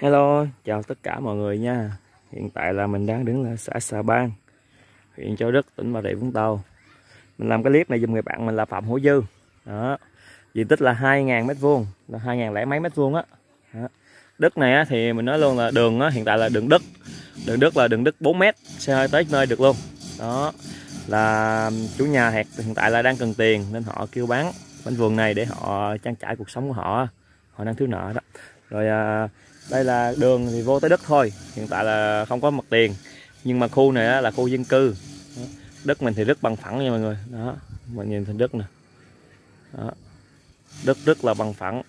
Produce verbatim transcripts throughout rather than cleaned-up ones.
Hello, chào tất cả mọi người nha. Hiện tại là mình đang đứng là xã Xà Bang, huyện Châu Đức, tỉnh Bà Rịa Vũng Tàu. Mình làm cái clip này giùm người bạn mình là Phạm Hữu Dư. Đó. Diện tích là hai nghìn mét vuông, là hai nghìn lẻ mấy mét vuông á. Đất này á, thì mình nói luôn là đường á, hiện tại là đường đất. Đường đất là đường đất bốn mét, xe hơi tới nơi được luôn. Đó. Là chủ nhà hiện tại là đang cần tiền nên họ kêu bán mảnh vườn này để họ trang trải cuộc sống của họ. Họ đang thiếu nợ đó. Rồi à, đây là đường thì vô tới đất thôi, hiện tại là không có mặt tiền, nhưng mà khu này là khu dân cư. Đất mình thì rất bằng phẳng nha mọi người. Đó, mọi nhìn thấy đất nè. Đó. Đất rất là bằng phẳng.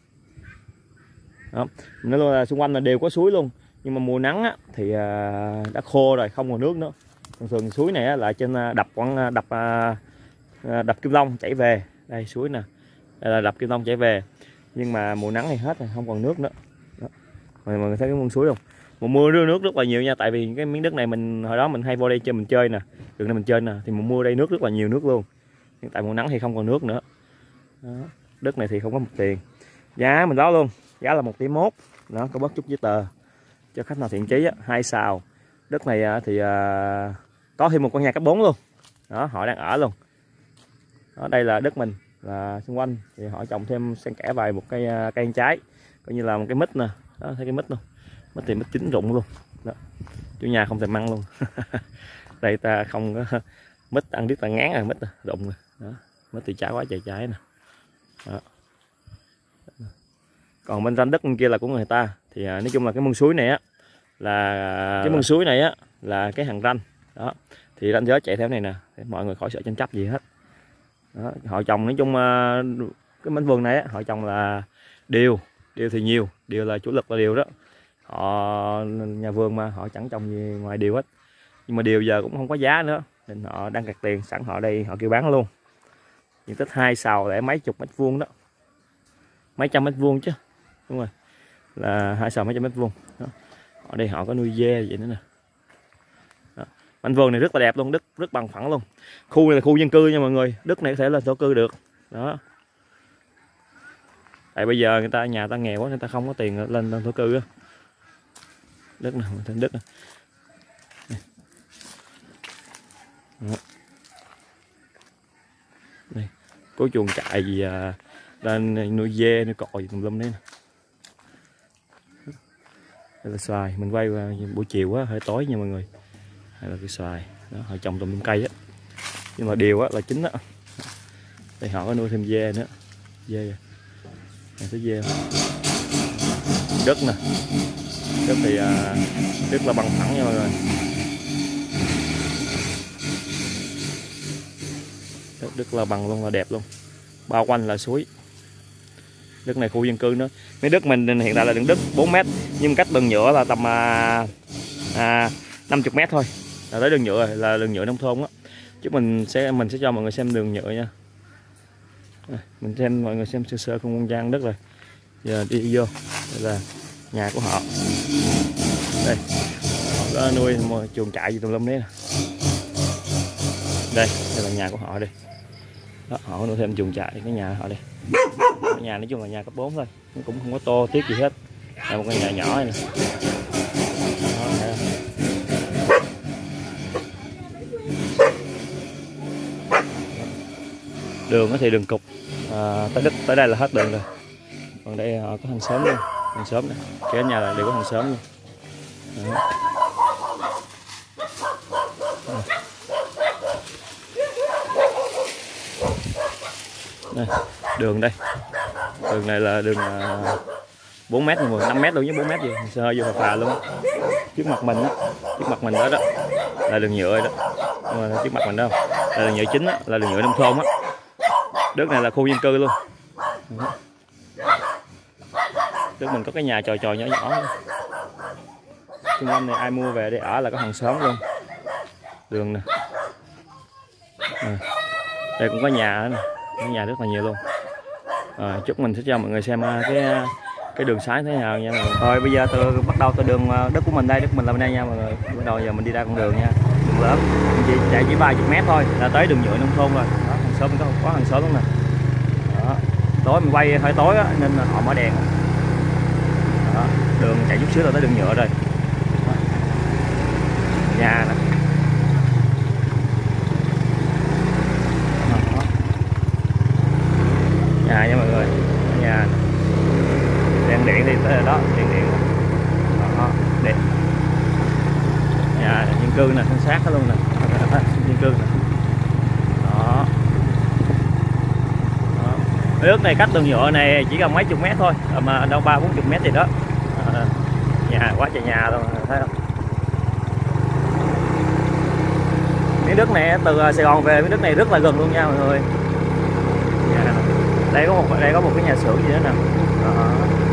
Đó. Nó luôn là xung quanh là đều có suối luôn, nhưng mà mùa nắng á, thì đã khô rồi, không còn nước nữa. Thường thường suối này là trên đập quảng đập đập Kim Long chảy về. Đây suối nè, đây là đập Kim Long chảy về, nhưng mà mùa nắng thì hết rồi, không còn nước nữa. Đó. Mọi người thấy cái mương suối không? Mùa mưa đưa nước rất là nhiều nha, tại vì cái miếng đất này mình hồi đó mình hay vô đây chơi mình chơi nè, đường này mình chơi nè, thì mùa mưa đây nước rất là nhiều nước luôn. Hiện tại mùa nắng thì không còn nước nữa. Đó. Đất này thì không có một tiền. Giá mình báo luôn, giá là một tỷ mốt. Đó, có bất chút giấy tờ cho khách nào thiện chí á, hai sào. Đất này thì à, có thêm một con nhà cấp bốn luôn. Đó, họ đang ở luôn. Đó, đây là đất mình, là xung quanh thì họ trồng thêm xen kẽ vài một cây cây ăn trái, coi như là một cái mít nè. Đó, thấy cái mít luôn, mít thì mít chín rụng luôn. Đó. Chủ nhà không thèm ăn luôn. Đây ta không có mít ăn biết là ngán rồi, mít rụng rồi. Đó, mít thì trái quá trời trái nè. Đó. Còn bên ranh đất bên kia là của người ta, thì nói chung là cái mương suối này á, là cái mương suối này á là cái hàng ranh. Đó, thì ranh giới chạy theo này nè, để mọi người khỏi sợ tranh chấp gì hết. Đó, họ trồng nói chung cái mảnh vườn này á, họ trồng là điều, điều thì nhiều, điều là chủ lực là điều đó. Họ nhà vườn mà họ chẳng trồng gì ngoài điều hết, nhưng mà điều giờ cũng không có giá nữa nên họ đang cặt tiền sẵn, họ đây họ kêu bán luôn. Diện tích hai sào để mấy chục mét vuông đó, mấy trăm mét vuông chứ, đúng rồi, là hai sào mấy trăm mét vuông. Ở đây họ có nuôi dê vậy nữa nè. Mảnh vườn này rất là đẹp luôn, đất rất bằng phẳng luôn. Khu này là khu dân cư nha mọi người, đất này có thể là thổ cư được. Đó. Tại bây giờ người ta nhà ta nghèo quá, người ta không có tiền lên lên thổ cư á. Đất này, thêm đất này. Đây, có chuồng trại gì à, lên nuôi dê, nuôi cò gì tùm lum đấy nè. Đây là xoài, mình quay buổi chiều quá hơi tối nha mọi người. Đây là cái xoài, đó, họ trồng tùm lum cây á, nhưng mà điều á là chính á. Đây họ có nuôi thêm dê nữa, dê này thấy dê không? Đất nè, đất thì à, đất là bằng phẳng nha mọi người. Đất, đất là bằng luôn, là đẹp luôn, bao quanh là suối. Đất này khu dân cư nữa. Mấy đất mình hiện tại là đường đất bốn mét, nhưng cách đường nhựa là tầm à, à, năm mươi mét thôi là tới đường nhựa, là đường nhựa nông thôn á. Chứ mình sẽ mình sẽ cho mọi người xem đường nhựa nha. À, mình xem mọi người xem sơ sơ không gian đất rồi. Giờ đi vô, đây là nhà của họ. Đây, họ có nuôi một chuồng trại gì tùm lum đấy nè. Đây, đây là nhà của họ đây. Đó, họ có nuôi thêm chuồng trại, cái nhà họ đây. Cái nhà nói chung là nhà cấp bốn thôi, nó cũng không có tô tiếc gì hết. Là một cái nhà nhỏ này nè. Đường thì đường cục à, tới đất tới đây là hết đường rồi. Còn đây họ có hàng xóm luôn, hàng xóm này, cái nhà là đều có hàng xóm luôn. Đó. Đây, đường đây, đường này là đường bốn mét, năm mét luôn, với bốn mét gì, sơ vô phà phà luôn. Trước mặt mình á, trước mặt mình đó đó là đường nhựa đó, mà trước mặt mình đó là đường nhựa chính đó, là đường nhựa nông thôn á. Đất này là khu dân cư luôn. Đất mình có cái nhà tròi tròi nhỏ nhỏ. Xung quanh này ai mua về để ở là có hàng xóm luôn. Đường nè. À, đây cũng có nhà nè, có nhà rất là nhiều luôn. À, chúc mình sẽ cho mọi người xem cái cái đường xá thế nào nha mọi người. Thôi bây giờ tôi bắt đầu từ đường đất của mình đây, đất mình là bên đây nha mọi người. Bắt đầu giờ mình đi ra con đường nha, đường lớn, mình chỉ chạy chỉ ba mươi mét thôi là tới đường nhựa nông thôn rồi. Đó, hàng xóm có có hàng xóm luôn nè. Đó. Tối mình quay hơi tối á, nên là họ mở đèn. Đó. Đó, đường chạy chút xíu là tới đường nhựa rồi. Đó. Nhà nè. Đó. Nhà nha mọi người, nhà đèn điện thì tới đó, đèn điện đó, điện nhà dân cư nè, thân sát đó luôn nè, dân cư nè. Đó. Đó. Nước này cách đường nhựa này chỉ cần mấy chục mét thôi, mà đâu ba bốn chục mét gì đó. À, nhà quá trời nhà luôn, thấy không? Miếng đất này từ Sài Gòn về miếng đất này rất là gần luôn nha mọi người. Nhà, đây có một đây có một cái nhà xưởng gì đó nè. Đó.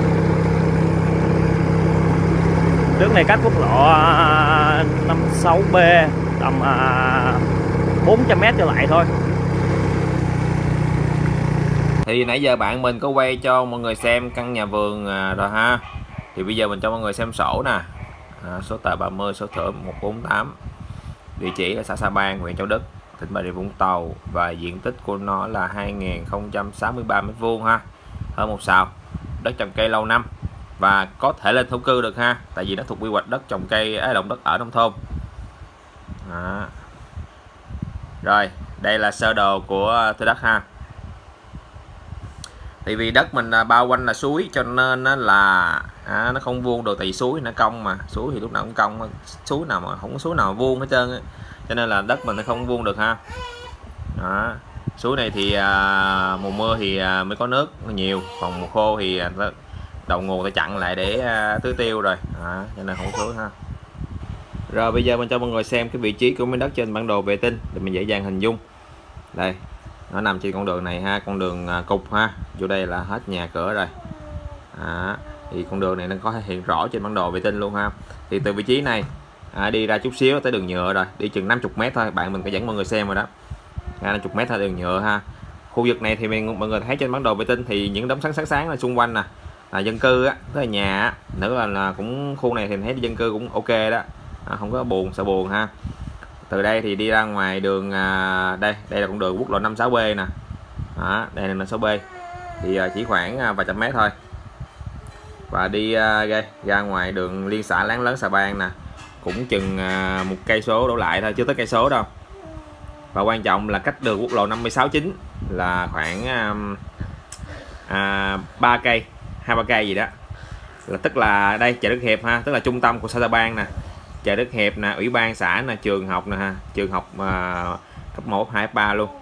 Nước này cách quốc lộ năm sáu B tầm bốn trăm mét trở lại thôi. Thì nãy giờ bạn mình có quay cho mọi người xem căn nhà vườn rồi ha. Thì bây giờ mình cho mọi người xem sổ nè. À, số tờ ba mươi, số thửa một bốn tám. Địa chỉ là xã Sa Bang, huyện Châu Đức, tỉnh Bà Rịa Vũng Tàu, và diện tích của nó là hai nghìn không trăm sáu mươi ba mét vuông ha. Hơn một sào. Đất trồng cây lâu năm và có thể lên thổ cư được ha, tại vì nó thuộc quy hoạch đất trồng cây á, động đất ở nông thôn. Đó. Rồi, đây là sơ đồ của thửa đất ha. Tại vì đất mình bao quanh là suối cho nên nó là à, nó không vuông được, tại vì suối nó cong mà, suối thì lúc nào cũng cong, suối nào mà không có suối nào vuông hết trơn ấy. Cho nên là đất mình nó không vuông được ha. Đó. Suối này thì à, mùa mưa thì à, mới có nước nhiều, còn mùa khô thì à, đầu nguồn ta chặn lại để à, tưới tiêu rồi. Đó. Cho nên không có suối ha. Rồi bây giờ mình cho mọi người xem cái vị trí của miếng đất trên bản đồ vệ tinh để mình dễ dàng hình dung. Đây, nó nằm trên con đường này ha, con đường à, cục ha, vô đây là hết nhà cửa rồi. À, thì con đường này nó có hiện rõ trên bản đồ vệ tinh luôn ha. Thì từ vị trí này à, đi ra chút xíu tới đường nhựa rồi, đi chừng năm mươi mét thôi, bạn mình có dẫn mọi người xem rồi đó, ra năm mươi mét thôi đường nhựa ha. Khu vực này thì mình mọi người thấy trên bản đồ vệ tinh thì những đống sáng sáng sáng là xung quanh nè, là dân cư á, tức là nhà á, nữa là, là cũng khu này thì mình thấy dân cư cũng ok đó, à, không có buồn sợ buồn ha. Từ đây thì đi ra ngoài đường à, đây đây là con đường quốc lộ năm sáu B nè. Đó, đây là năm sáu B thì à, chỉ khoảng à, vài trăm mét thôi, và đi à, ra, ra ngoài đường liên xã Láng Lớn Sa Bang nè, cũng chừng à, một cây số đổ lại thôi, chưa tới cây số đâu. Và quan trọng là cách đường quốc lộ năm mươi sáu chín là khoảng à, à, ba cây, hai ba cây gì đó, là tức là đây chợ Đức Hiệp ha, tức là trung tâm của xã Sa Bang nè, chợ Đức Hiệp nè, ủy ban xã nè, trường học nè ha, trường học à, cấp một, hai, ba luôn.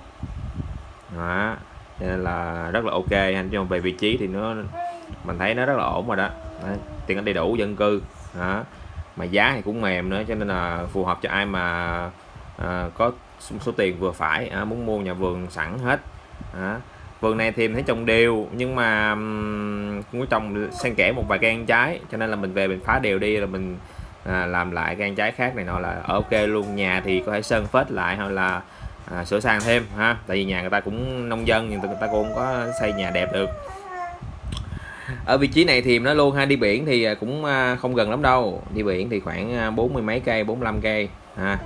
Đó, cho nên là rất là ok anh, chứ về vị trí thì nó mình thấy nó rất là ổn rồi đó. Đấy, tiện ích đầy đủ, dân cư đó, mà giá thì cũng mềm nữa, cho nên là phù hợp cho ai mà à, có số tiền vừa phải, à, muốn mua nhà vườn sẵn hết. Đó. Vườn này thì mình thấy trồng đều, nhưng mà um, cũng có trồng xen kẽ một vài cây ăn trái, cho nên là mình về mình phá đều đi, là mình à, làm lại cây ăn trái khác này nọ là ok luôn. Nhà thì có thể sơn phết lại hoặc là à, sửa sang thêm ha, tại vì nhà người ta cũng nông dân, nhưng người ta cũng không có xây nhà đẹp được. Ở vị trí này thì nó luôn ha, đi biển thì cũng không gần lắm đâu, đi biển thì khoảng bốn mươi mấy cây, bốn mươi lăm cây ha,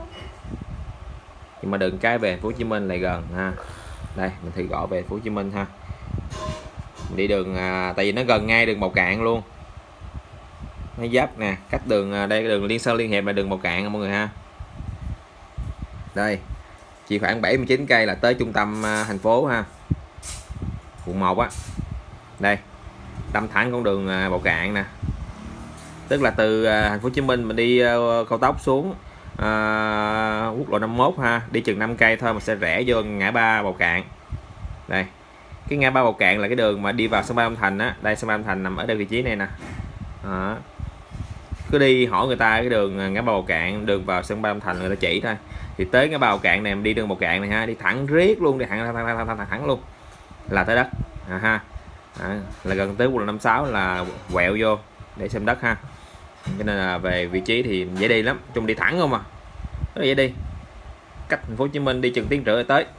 nhưng mà đừng cái về thành phố Hồ Chí Minh lại gần ha. Đây mình thì gọi về thành phố Hồ Chí Minh ha, mình đi đường à, tại vì nó gần ngay đường Bầu Cạn luôn, nó giáp nè, cách đường đây cái đường Liên Sơn Liên Hiệp là đường Bầu Cạn mọi người ha. Đây chỉ khoảng bảy mươi chín cây là tới trung tâm à, thành phố ha, quận một á. Đây đâm thẳng con đường à, Bầu Cạn nè, tức là từ à, thành phố Hồ Chí Minh mình đi à, cao tốc xuống à, quốc lộ năm mươi mốt ha, đi chừng năm cây thôi mà sẽ rẽ vô ngã ba Bầu Cạn. Đây cái ngã ba Bầu Cạn là cái đường mà đi vào sân bay Long Thành á, đây sân bay Long Thành nằm ở đây vị trí này nè. Đó. Cứ đi hỏi người ta cái đường ngã ba Bầu Cạn, đường vào sân bay Long Thành người ta chỉ thôi, thì tới ngã ba Bầu Cạn này mình đi đường Bầu Cạn này ha, đi thẳng riết luôn, đi thẳng thẳng thẳng, thẳng, thẳng, thẳng luôn là tới đất à, ha. À, là gần tới quốc lộ năm mươi sáu là quẹo vô để xem đất ha, cho nên là về vị trí thì dễ đi lắm, chung đi thẳng không à, rất là dễ đi, cách thành phố Hồ Chí Minh đi chừng tiếng rưỡi tới.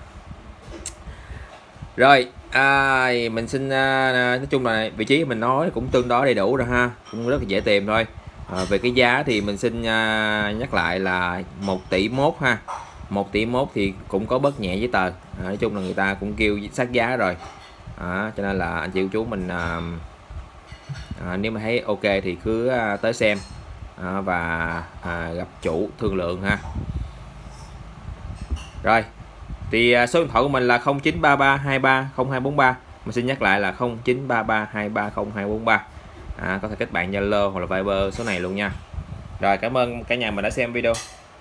Rồi à, mình xin à, nói chung là vị trí mình nói cũng tương đối đầy đủ rồi ha, cũng rất là dễ tìm thôi. À, về cái giá thì mình xin à, nhắc lại là một tỷ mốt ha, một tỷ mốt thì cũng có bớt nhẹ giấy tờ. À, nói chung là người ta cũng kêu sát giá rồi. À, cho nên là anh chị chú mình à, À, nếu mà thấy ok thì cứ à, tới xem à, và à, gặp chủ thương lượng ha. Rồi thì à, số điện thoại của mình là không chín ba ba hai ba không hai bốn ba. Mình xin nhắc lại là không chín ba ba hai ba không hai bốn ba. À, có thể kết bạn Zalo hoặc là Viber số này luôn nha. Rồi cảm ơn cả nhà mình đã xem video.